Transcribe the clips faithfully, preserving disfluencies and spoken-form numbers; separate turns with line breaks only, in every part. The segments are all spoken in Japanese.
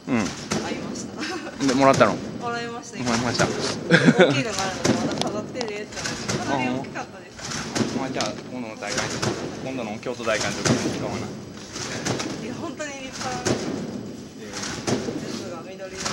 うん。
買いました。
でもらったの？
もらいました。
もらいました。
大きいのがあるのでまだ飾ってるやつじゃない。かなり大きかったです。
まあじゃあ今度の大会今度の京都大会の時に使わない。
いや本当に立派なやつが緑色。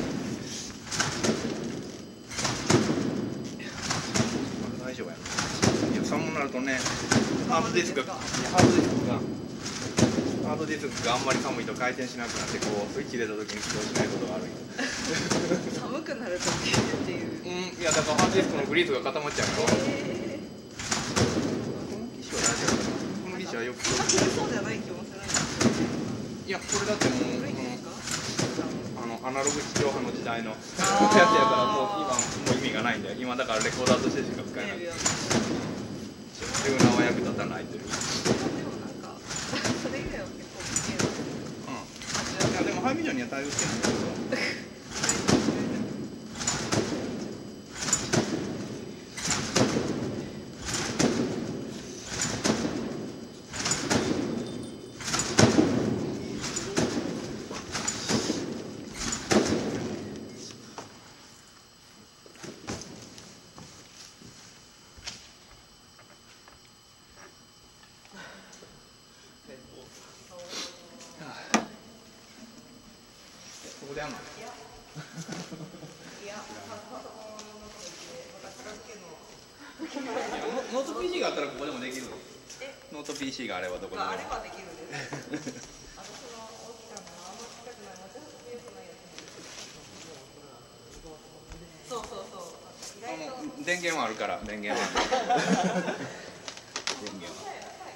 大丈夫やな。いや寒くなるとね、ハードディスクがハードディスクがハードディスクがあんまり寒いと回転しなくなってこうスイッチ入れた時に起動しないことがある。
寒くなるとっていう。
うん、いやだからハードディスクのグリースが固まっちゃうよ。
えー、
この機種は大丈夫かな。この機種はよく。
そうじゃない気もするんですけど。
いやこれだってもう。
古いですか？
あのアナログ地上波の時代のやつやからもう今もう意味がないんだよ。今だからレコーダーとしてしか使えない。チューナーは役立たないという。
でもなんかそれ以外は結構危険。
うん。いやでもハイビジョンには対応してるんだけど。ここでやんの？いや、ノート ピーシー があったらここでもできるの？ノート ピーシー があればどこでも。
あればできるです。あとその大きさのあんまちっちゃくない持ち運び良くないやつ。そうそうそう。意外と
電源はあるから電源はある。電源は。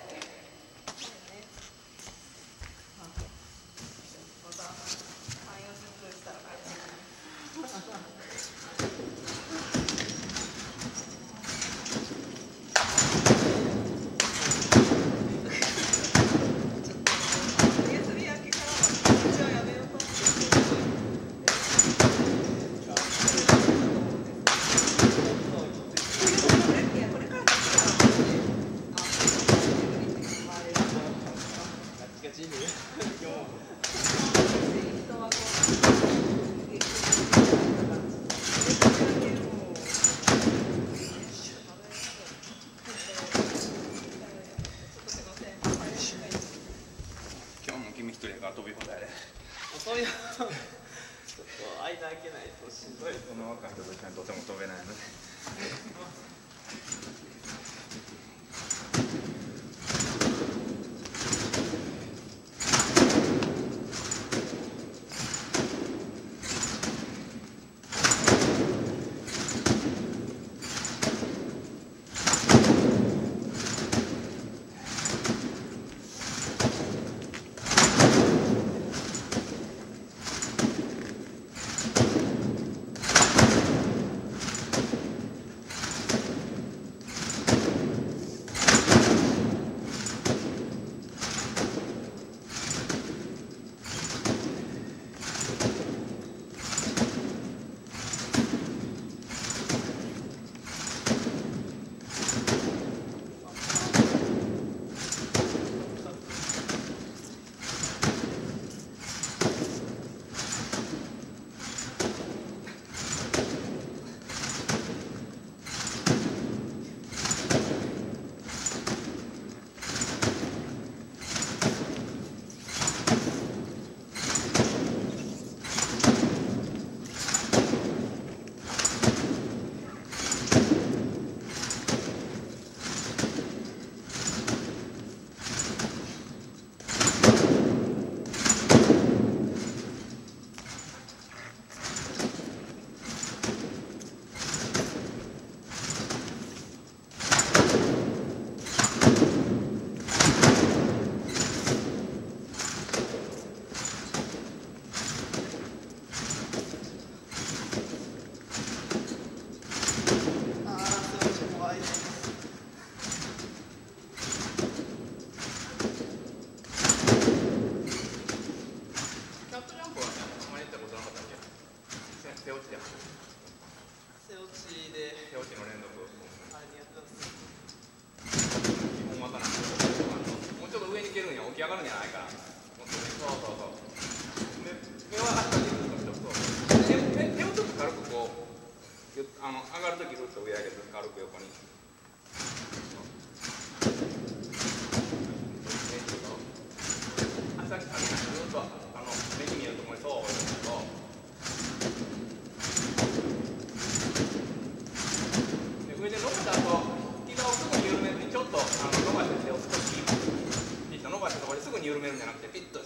そういうちょっと間開けないとしんどい。
この若い人と一緒にとても飛べないので。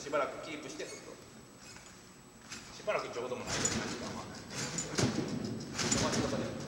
しばらくキープして振ると。しばらくちょうどもないですね、時間は。止まってください。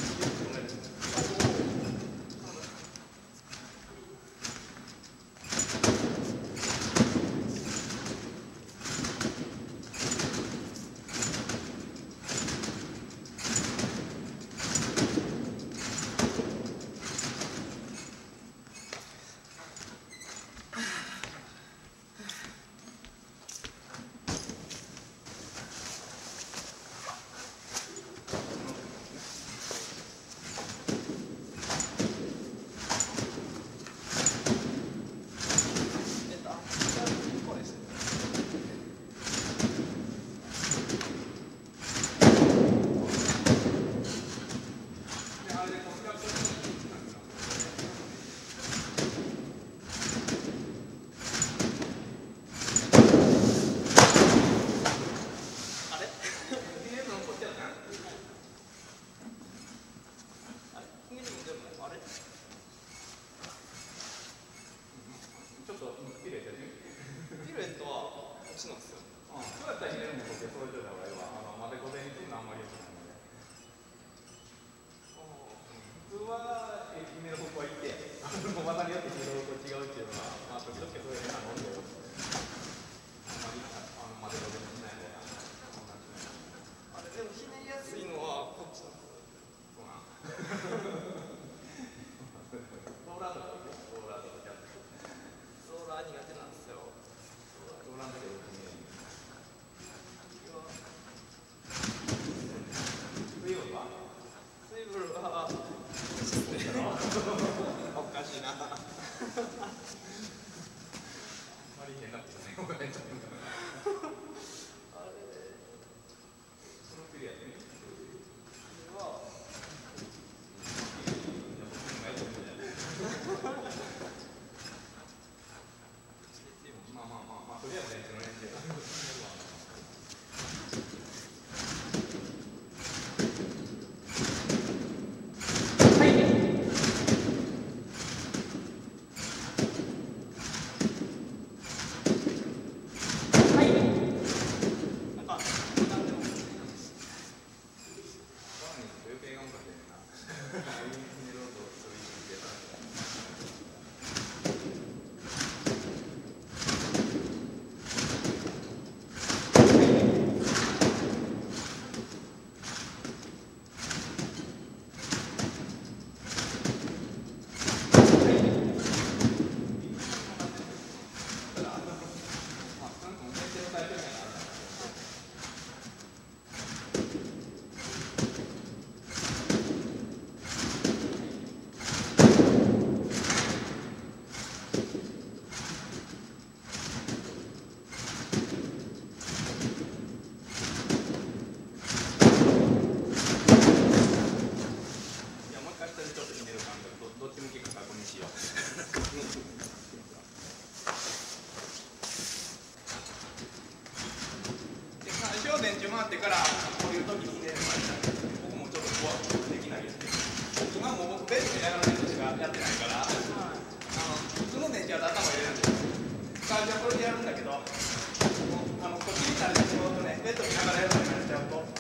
電柱回ってからこういう時に入れる前に僕もちょっと怖くできないですけど、今もう僕ベッドでやらないとしかやってないから、あの普通の電柱は頭入れるんですよ。最初はこれでやるんだけど、もうあのこっちになれてしまうとね、ベッド見ながらやるようになっちゃうと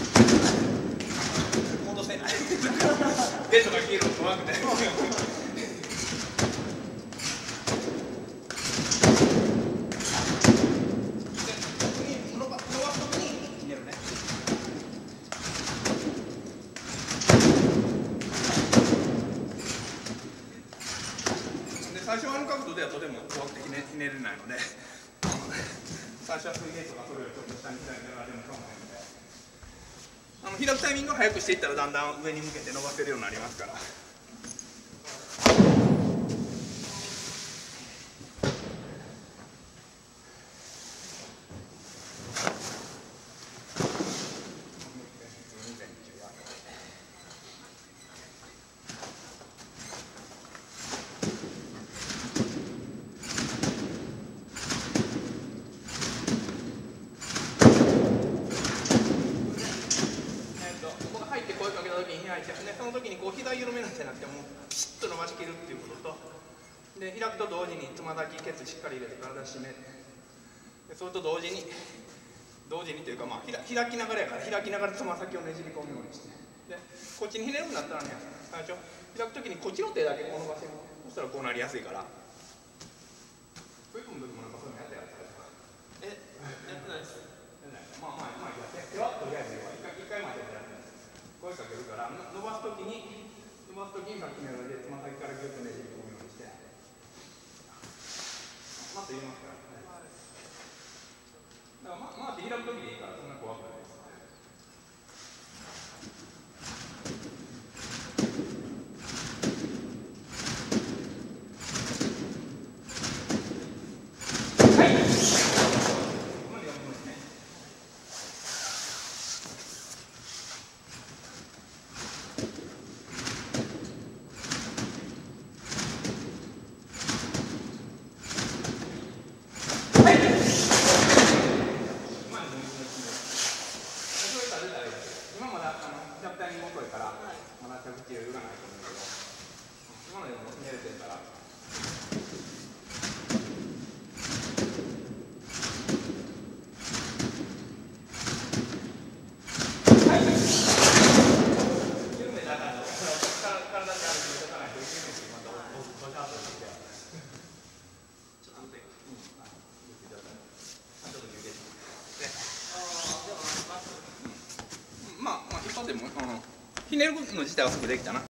戻せないベッドが消えるの怖くて最初はあの角度ではとても怖くてひねひねれないので、最初は水平とかそれよりちょっと下に開いてやられるかもしれないので、あの開くタイミングを早くしていったらだんだん上に向けて伸ばせるようになりますから。その時にこう膝緩めるんじゃなくてもピシッと伸ばしきるっていうことと、で開くと同時につま先ケツしっかり入れて体締めて、 でそれと同時に同時にというか、まあ、開きながらやから開きながらつま先をねじり込むようにして、でこっちにひねるんだったらね、最初開く時にこっちの手だけこの場所に、そしたらこうなりやすいから。クイックの時もなんかそういうのやったやつとか。
え、やってないです。
まあまあまあ、手はとりあえず一回一回までやってる。声かけるから、伸ばす時に伸ばす時にさっきのようにつま先からギュッとねじり込むようにして。また言いますから。だからまあ、まあ、開く時でいいから、そんな怖くないです。まあまあ一発でも、うん、ひねるの自体はすぐできたな。